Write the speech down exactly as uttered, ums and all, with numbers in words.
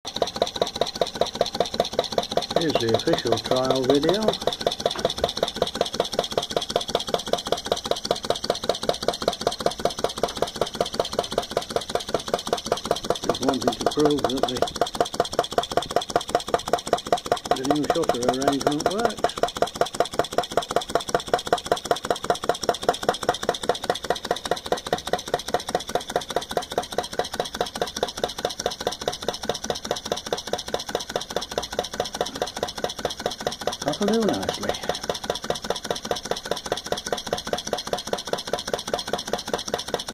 Here's the official trial video. Just wanting to prove that the, the new shutter arrangement works. That'll do nicely.